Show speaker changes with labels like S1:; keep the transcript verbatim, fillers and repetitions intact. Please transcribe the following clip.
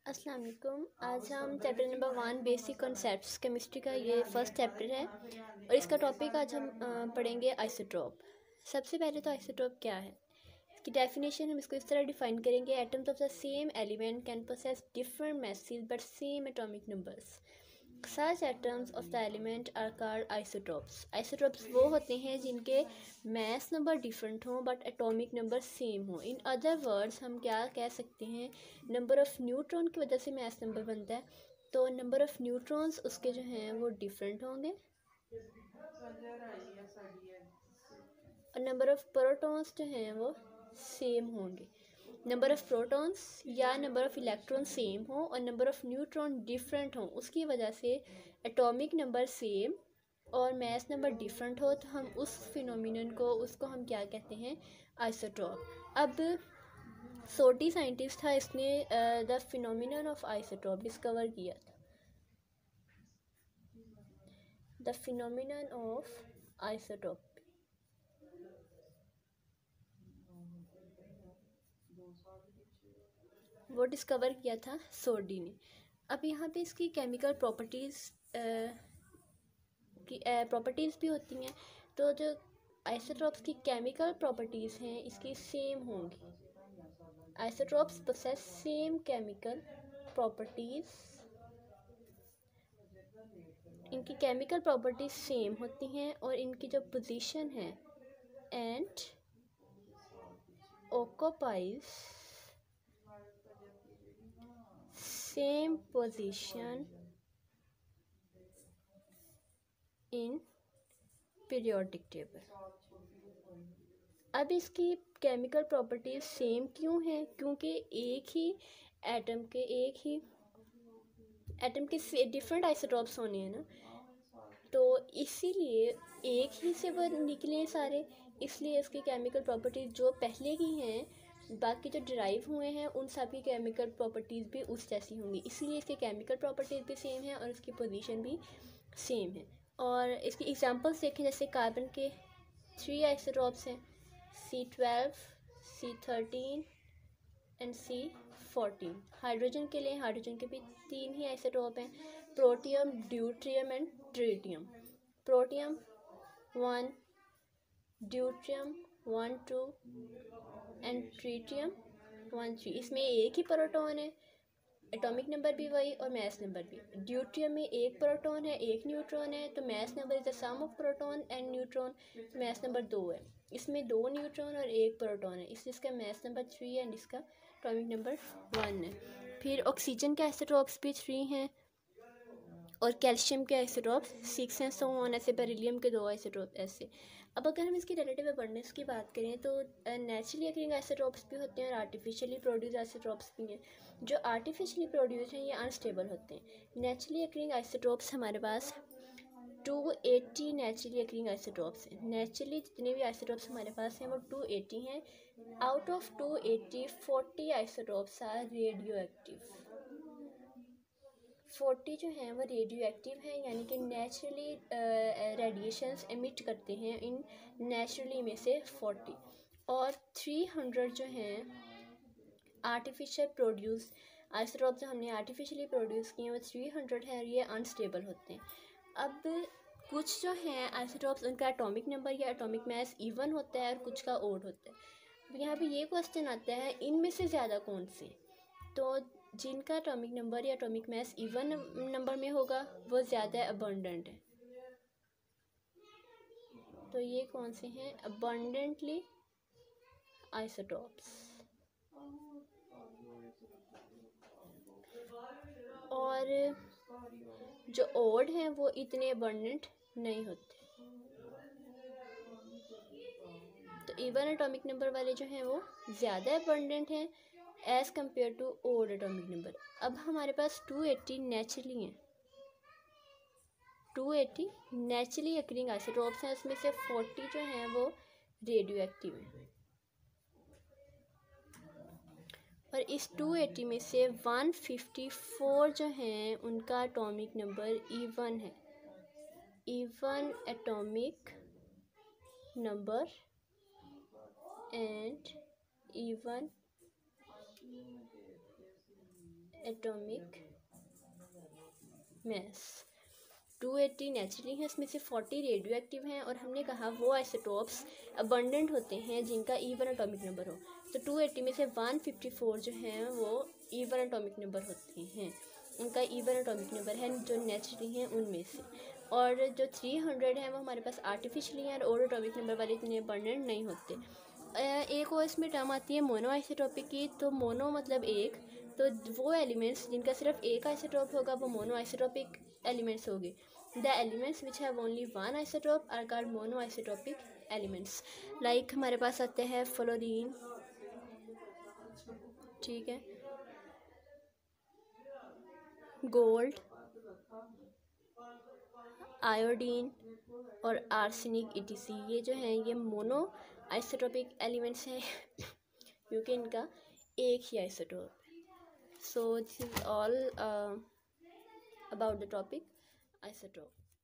S1: अस्सलाम वालेकुम। आज हम chapter number one basic concepts chemistry का ये फर्स्ट चैप्टर है और इसका टॉपिक आज हम पढ़ेंगे आइसोटोप। सबसे पहले तो आइसोटोप क्या है, इसकी डेफिनेशन हम इसको इस तरह डिफाइन करेंगे। Atoms of the same element can possess different masses but same atomic numbers. Such atoms of the element are called isotopes. Isotopes वो होते हैं जिनके mass number different हों but atomic number same हो। In other words हम क्या कह सकते हैं, number of neutron की वजह से mass number बनता है, तो number of neutrons उसके जो हैं वो different होंगे और number of protons जो हैं वो same होंगे। नंबर ऑफ़ प्रोटॉन्स या नंबर ऑफ़ इलेक्ट्रॉन सेम हो और नंबर ऑफ़ न्यूट्रॉन डिफरेंट हो, उसकी वजह से एटॉमिक नंबर सेम और मास नंबर डिफरेंट हो, तो हम उस फिनोमिनन को उसको हम क्या कहते हैं, आइसोटोप। अब सोटी साइंटिस्ट था, इसने the phenomenon of isotope discover किया था। द फिनोमिनन ऑफ आइसोटोप वो डिस्कवर किया था सोडी ने। अब यहाँ पे इसकी केमिकल प्रॉपर्टीज़ की प्रॉपर्टीज़ भी होती हैं, तो जो आइसोटोप्स की केमिकल प्रॉपर्टीज़ हैं इसकी सेम होंगी। Isotopes possess same chemical properties, इनकी केमिकल प्रॉपर्टीज़ सेम होती हैं और इनकी जो पोजीशन है and occupies same position in periodic table. अब इसकी केमिकल प्रॉपर्टीज सेम क्यों हैं, क्योंकि एक ही एटम के एक ही एटम के डिफरेंट आइसोटोप्स होने हैं ना, तो इसीलिए एक ही से वो निकले सारे, इसलिए इसकी केमिकल प्रॉपर्टीज जो पहले की हैं, बाकी जो डिराइव हुए हैं उन सब की केमिकल प्रॉपर्टीज़ भी उस जैसी होंगी, इसलिए इसकी केमिकल प्रॉपर्टीज़ भी सेम है और इसकी पोजीशन भी सेम है। और इसकी एग्जांपल्स देखें, जैसे कार्बन के थ्री आइसोटोप्स हैं, C twelve, C thirteen and C fourteen. Hydrogen के लिए हाइड्रोजन के भी तीन ही आइसोटोप हैं, protium, deuterium and tritium. Protium one, deuterium one two and tritium one three. इसमें एक ही प्रोटॉन है, एटॉमिक नंबर भी वही और मास नंबर भी। ड्यूट्रियम में एक प्रोटॉन है, एक न्यूट्रॉन है, तो mass number is the sum of proton and neutron, mass number दो है। इसमें दो न्यूट्रॉन और एक प्रोटॉन है, इसलिए इसका मास नंबर थ्री है एंड इसका एटॉमिक नंबर वन है। फिर ऑक्सीजन के आइसोटोप्स भी थ्री हैं और कैल्शियम के आइसोटोप्स सिक्स हैं, सो ऑन, ऐसे बेरिलियम के दो आइसोटोप ऐसे। अब अगर हम इसकी रिलेटिव अबंडेंस की बात करें तो नेचुरली अकरिंग आइसोटोप्स भी होते हैं और आर्टिफिशियली प्रोड्यूस आइसोटोप्स भी हैं। जो आर्टिफिशियली प्रोड्यूस हैं ये अनस्टेबल होते हैं। नेचुरली अकरिंग आइसोटोप्स हमारे पास two eighty naturally occurring isotopes हैं। नेचुरली जितने भी आइसोटोप्स हमारे पास हैं वो टू एटी हैं। Out of two eighty forty isotopes are radioactive. Forty जो हैं वो रेडियो एक्टिव हैं, यानी कि नेचुरली रेडिएशंस एमिट करते हैं इन नेचुरली में से फोर्टी। और थ्री हंड्रेड जो हैं आर्टिफिशियल प्रोड्यूस आइसोटोप जो हमने आर्टिफिशियली प्रोड्यूस किए हैं वो थ्री हंड्रेड है और ये अनस्टेबल होते हैं। अब कुछ जो हैं आइसोटोप्स उनका एटॉमिक नंबर या एटॉमिक मास इवन होता है और कुछ का ओड होता है। अब यहाँ पे ये क्वेश्चन आता है इनमें से ज़्यादा कौन से, तो जिनका एटॉमिक नंबर या एटॉमिक मास इवन नंबर में होगा वो ज़्यादा अबंडेंट है। तो ये कौन से हैं, अबंडेंटली आइसोटोप्स। और जो ओड हैं वो इतने अबंडेंट नहीं होते, तो इवन एटॉमिक नंबर वाले जो हैं वो ज़्यादा अबंडेंट हैं as compare to odd atomic number. अब हमारे पास टू एटी नेचुरली हैं, two eighty naturally occurring isotopes हैं, उसमें से फोर्टी जो हैं वो रेडियो एक्टिव हैं। और इस टू एटी में से वन फिफ्टी फोर जो हैं उनका एटॉमिक नंबर इवन है, even atomic number and even atomic mass. Two eighty naturally हैं, उसमें से फोर्टी रेडियो एक्टिव हैं, और हमने कहा वो आइसोटोप्स अबंडेंट होते हैं जिनका इवन एटॉमिक नंबर हो। तो टू एटी में से वन फिफ्टी फोर जो हैं वो इवन एटॉमिक नंबर होते हैं, उनका इवन एटॉमिक नंबर है जो नेचुरली हैं उनमें से। और जो थ्री हंड्रेड हैं वो हमारे पास आर्टिफिशियली हैं और एटॉमिक नंबर वाले इतने अबंडेंट नहीं होते। एक और इसमें टर्म आती है मोनो आइसोटोपिक की। तो मोनो मतलब एक, तो वो एलिमेंट्स जिनका सिर्फ एक आइसोटोप होगा वो मोनो आइसोटोपिक एलिमेंट्स होंगे। The elements which have only one isotope are called monoisotopic elements. Like हमारे पास आते हैं फ्लोरीन, ठीक है, गोल्ड, आयोडीन और आर्सेनिक ईटीसी। ये जो हैं ये मोनो आइसोटोपिक एलिमेंट्स हैं क्योंकि इनका एक ही आइसोटोप है। So this is all about the topic isotope.